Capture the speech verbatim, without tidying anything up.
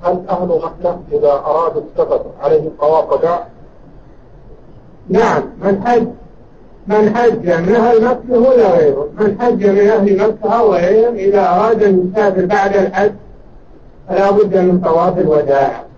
هل أهل مكة إذا أرادوا السفر عليهم طواف وداع؟ نعم، من حج من حج من أهل مكة ولا غيره، من حج من أهل مكة أو غيرهم إذا أراد أن يسافر بعد الحج فلا بد من طواف الوداع.